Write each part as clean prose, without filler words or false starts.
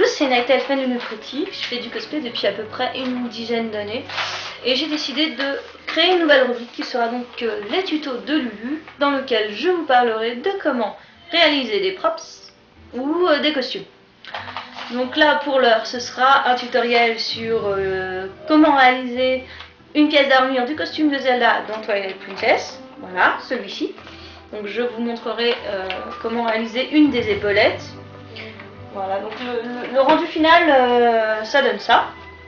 tous, c'est Night Elfen Lunupreti. Je fais du cosplay depuis à peu près une dizaine d'années. Et j'ai décidé de créer une nouvelle rubrique qui sera donc les tutos de Lulu, dans lequel je vous parlerai de comment réaliser des props ou des costumes. Donc là, pour l'heure, ce sera un tutoriel sur comment réaliser une pièce d'armure du costume de Zelda dans Twilight Princess. Voilà, celui-ci. Donc je vous montrerai comment réaliser une des épaulettes. Voilà, donc le rendu final, ça donne ça.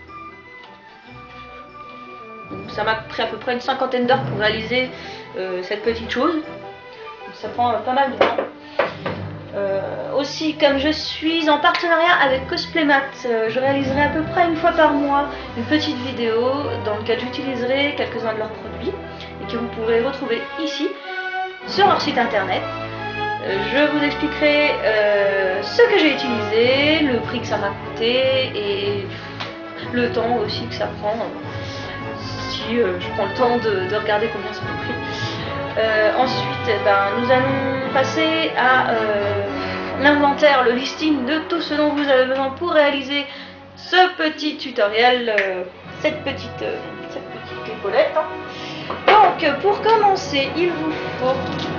Donc ça m'a pris à peu près une cinquantaine d'heures pour réaliser cette petite chose. Donc ça prend pas mal de temps. Aussi, comme je suis en partenariat avec Cosplaymat, je réaliserai à peu près une fois par mois une petite vidéo dans laquelle j'utiliserai quelques-uns de leurs produits et que vous pourrez retrouver ici sur leur site internet. Je vous expliquerai ce que j'ai utilisé, le prix que ça m'a coûté et le temps aussi que ça prend, si je prends le temps de regarder combien ça m'a pris. Ensuite, nous allons passer à l'inventaire, le listing de tout ce dont vous avez besoin pour réaliser ce petit tutoriel, cette petite épaulette. Donc, pour commencer, il vous faut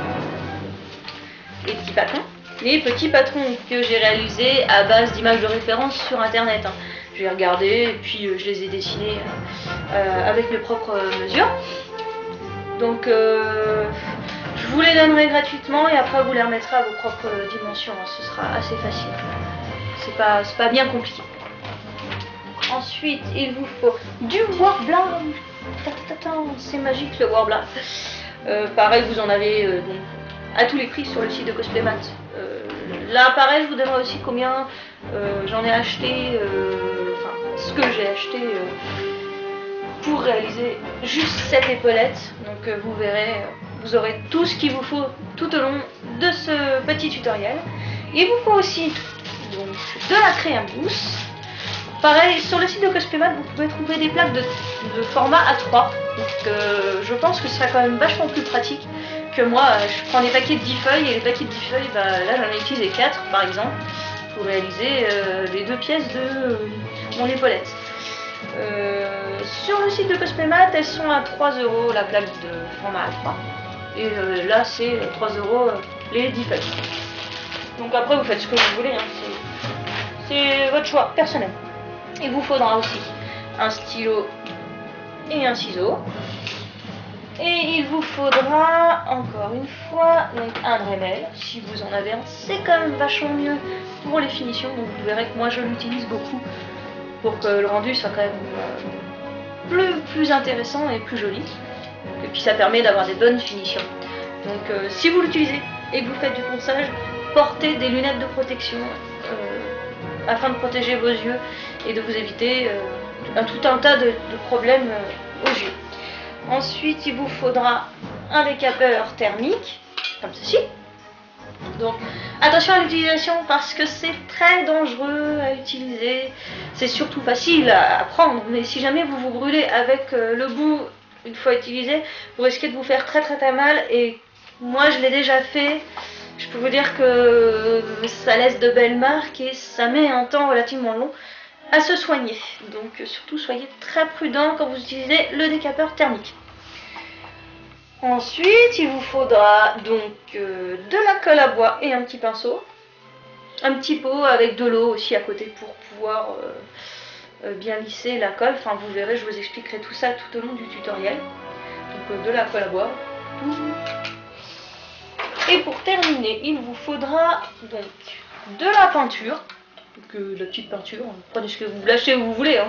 les petits patrons que j'ai réalisés à base d'images de référence sur internet. J'ai regardé et puis je les ai dessinés avec mes propres mesures. Donc je vous les donnerai gratuitement et après vous les remettrez à vos propres dimensions. Ce sera assez facile. C'est pas bien compliqué. Ensuite, il vous faut du Warbler. C'est magique le Warbler. Pareil, vous en avez à tous les prix sur le site de Cosplaymat. Là, pareil, je vous donnerai aussi combien j'en ai acheté, enfin, ce que j'ai acheté pour réaliser juste cette épaulette. Donc vous verrez, vous aurez tout ce qu'il vous faut tout au long de ce petit tutoriel. Il vous faut aussi donc, de la crème mousse. Pareil, sur le site de Cosplaymat, vous pouvez trouver des plaques de format A3. Donc je pense que ce sera quand même vachement plus pratique que moi. Je prends des paquets de 10 feuilles et les paquets de 10 feuilles, là j'en ai utilisé 4 par exemple pour réaliser les 2 pièces de mon épaulette. Sur le site de Cosplaymat, elles sont à 3 € la plaque de format A3. Et là c'est 3 € les 10 feuilles. Donc après vous faites ce que vous voulez, c'est votre choix personnel. Il vous faudra aussi un stylo et un ciseau. Et il vous faudra encore une fois donc un Dremel. Si vous en avez un, c'est quand même vachement mieux pour les finitions. Donc vous verrez que moi je l'utilise beaucoup pour que le rendu soit quand même plus intéressant et plus joli. Et puis ça permet d'avoir des bonnes finitions. Donc si vous l'utilisez et que vous faites du ponçage, portez des lunettes de protection afin de protéger vos yeux et de vous éviter tout un tas de problèmes aux yeux. Ensuite, il vous faudra un décapeur thermique, comme ceci. Donc, attention à l'utilisation parce que c'est très dangereux à utiliser. C'est surtout facile à prendre, mais si jamais vous vous brûlez avec le bout une fois utilisé, vous risquez de vous faire très mal. Et moi, je l'ai déjà fait. Je peux vous dire que ça laisse de belles marques et ça met un temps relativement long à se soigner. Donc surtout soyez très prudent quand vous utilisez le décapeur thermique. Ensuite, il vous faudra donc de la colle à bois et un petit pinceau. Un petit pot avec de l'eau aussi à côté pour pouvoir bien lisser la colle. Enfin vous verrez, je vous expliquerai tout ça tout au long du tutoriel. Donc de la colle à bois. Et pour terminer, il vous faudra donc de la peinture. La petite peinture, prenez ce que vous lâchez où vous voulez,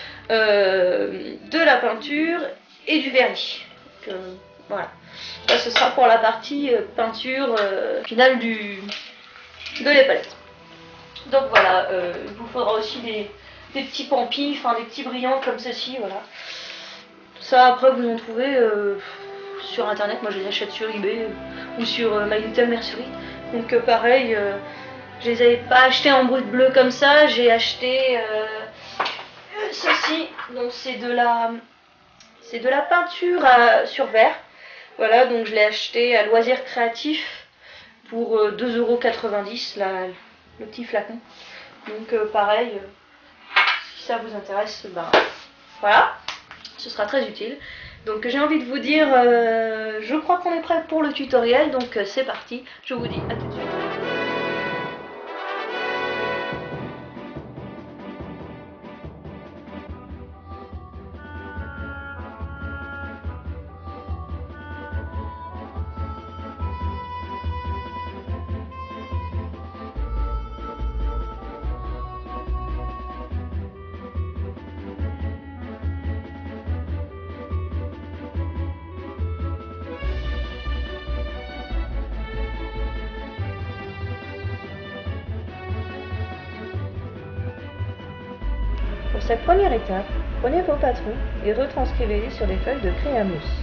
de la peinture et du vernis. Donc, voilà, ça ce sera pour la partie peinture finale de l'épaulette. Donc voilà, il vous faudra aussi des petits pampis, enfin des petits brillants comme ceci, voilà. Ça après vous en trouvez sur internet, moi je les achète sur eBay ou sur My Little Mercery. Donc pareil. Je les avais pas achetés en brut bleu comme ça, j'ai acheté ceci, donc c'est de la peinture sur verre. Voilà, donc je l'ai acheté à Loisirs Créatifs pour 2,90 €, le petit flacon. Donc pareil, si ça vous intéresse, ben voilà, ce sera très utile. Donc j'ai envie de vous dire, je crois qu'on est prêt pour le tutoriel, donc c'est parti, je vous dis à tout de suite. Pour cette première étape, prenez vos patrons et retranscrivez-les sur des feuilles de craie à mousse.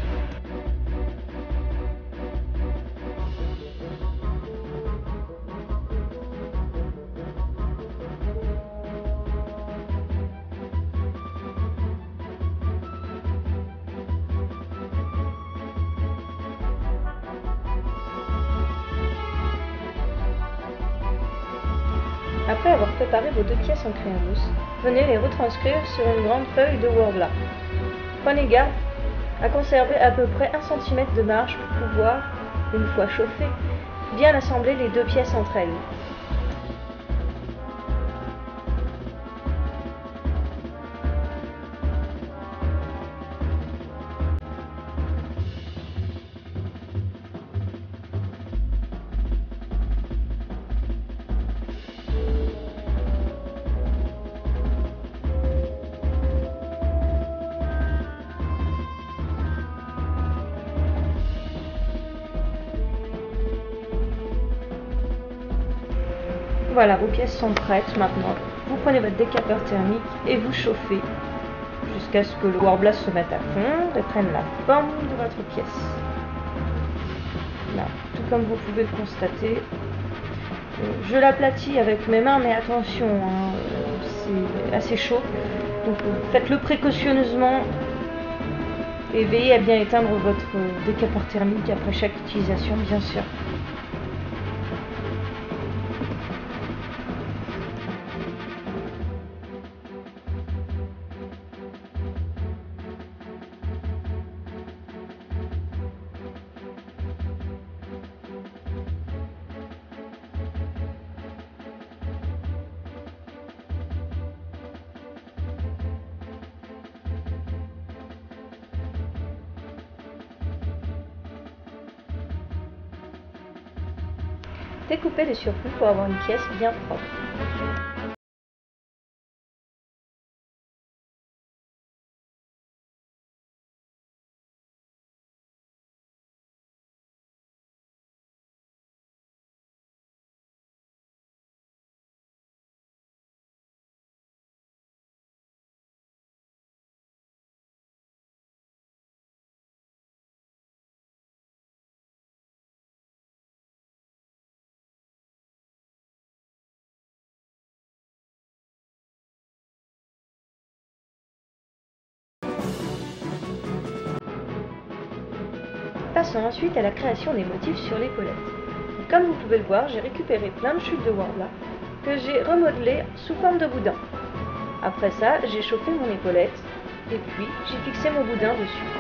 Après avoir préparé vos deux pièces en craie à mousse, venez les retranscrire sur une grande feuille de Worbla. Prenez garde à conserver à peu près 1 cm de marge pour pouvoir, une fois chauffées, bien assembler les deux pièces entre elles. Voilà, vos pièces sont prêtes maintenant. Vous prenez votre décapeur thermique et vous chauffez jusqu'à ce que le Worbla se mette à fondre et prenne la forme de votre pièce. Là, tout comme vous pouvez le constater, je l'aplatis avec mes mains, mais attention, hein, c'est assez chaud. Donc faites-le précautionneusement et veillez à bien éteindre votre décapeur thermique après chaque utilisation, bien sûr. Découpez les surplus pour avoir une pièce bien propre. Passons ensuite à la création des motifs sur l'épaulette. Comme vous pouvez le voir, j'ai récupéré plein de chutes de Worbla que j'ai remodelées sous forme de boudin. Après ça, j'ai chauffé mon épaulette et puis j'ai fixé mon boudin dessus.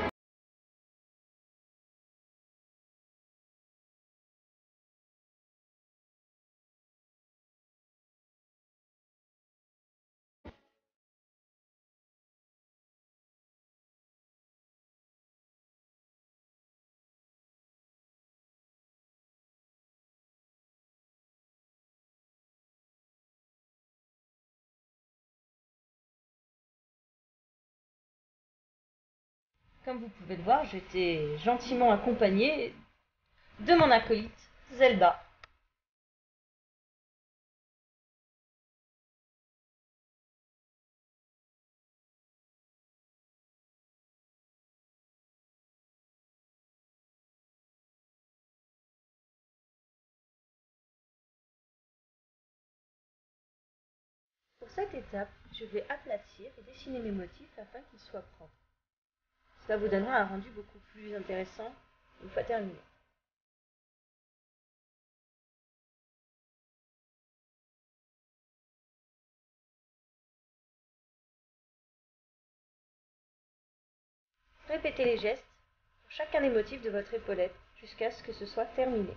Comme vous pouvez le voir, j'étais gentiment accompagnée de mon acolyte Zelda. Pour cette étape, je vais aplatir et dessiner mes motifs afin qu'ils soient propres. Cela vous donnera un rendu beaucoup plus intéressant une fois terminé. Répétez les gestes pour chacun des motifs de votre épaulette jusqu'à ce que ce soit terminé.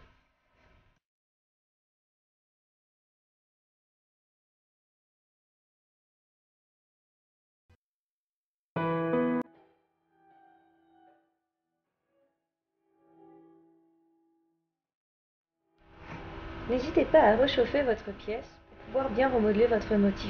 N'hésitez pas à réchauffer votre pièce pour pouvoir bien remodeler votre motif.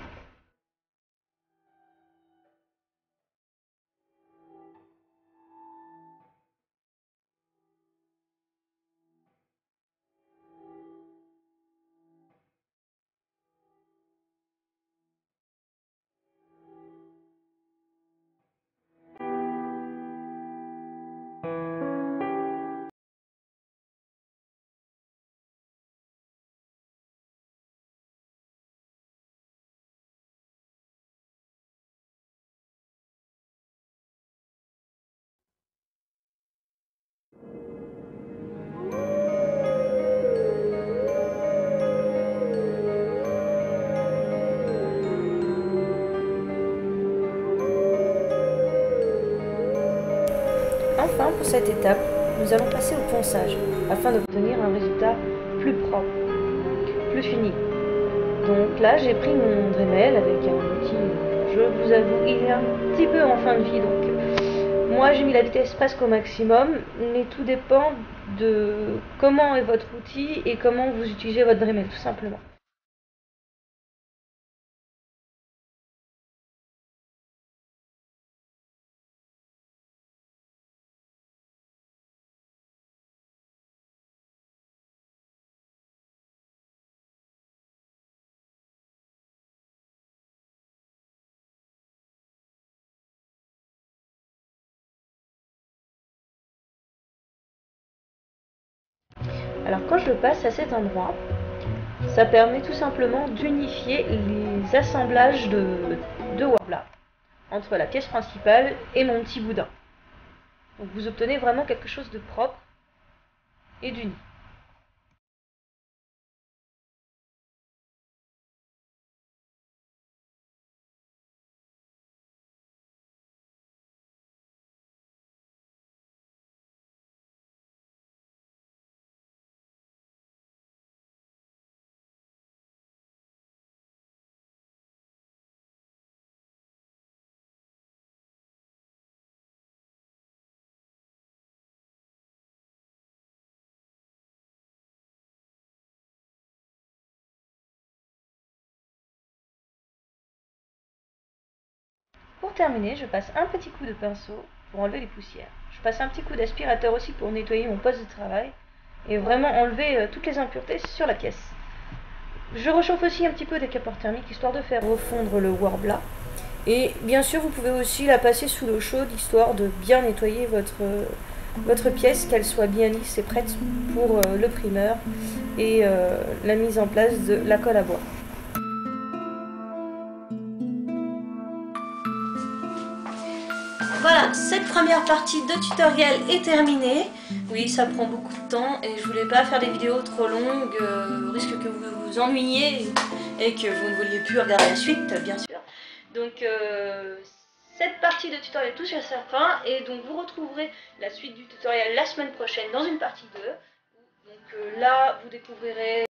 Enfin, pour cette étape, nous allons passer au ponçage afin d'obtenir un résultat plus propre, plus fini. Donc là, j'ai pris mon Dremel avec un outil, je vous avoue, il est un petit peu en fin de vie, donc moi j'ai mis la vitesse presque au maximum, mais tout dépend de comment est votre outil et comment vous utilisez votre Dremel, tout simplement. Alors quand je le passe à cet endroit, ça permet tout simplement d'unifier les assemblages de Warbla entre la pièce principale et mon petit boudin. Donc vous obtenez vraiment quelque chose de propre et d'uni. Pour terminer, je passe un petit coup de pinceau pour enlever les poussières. Je passe un petit coup d'aspirateur aussi pour nettoyer mon poste de travail et vraiment enlever toutes les impuretés sur la pièce. Je réchauffe aussi un petit peu des capeurs thermiques histoire de faire refondre le Warbla. Et bien sûr, vous pouvez aussi la passer sous l'eau chaude histoire de bien nettoyer votre pièce, qu'elle soit bien lisse et prête pour le primeur et la mise en place de la colle à bois. Voilà, cette première partie de tutoriel est terminée. Oui, ça prend beaucoup de temps et je voulais pas faire des vidéos trop longues, au risque que vous vous ennuyiez et que vous ne vouliez plus regarder la suite, bien sûr. Donc cette partie de tutoriel touche à sa fin et donc vous retrouverez la suite du tutoriel la semaine prochaine dans une partie 2. Donc là, vous découvrirez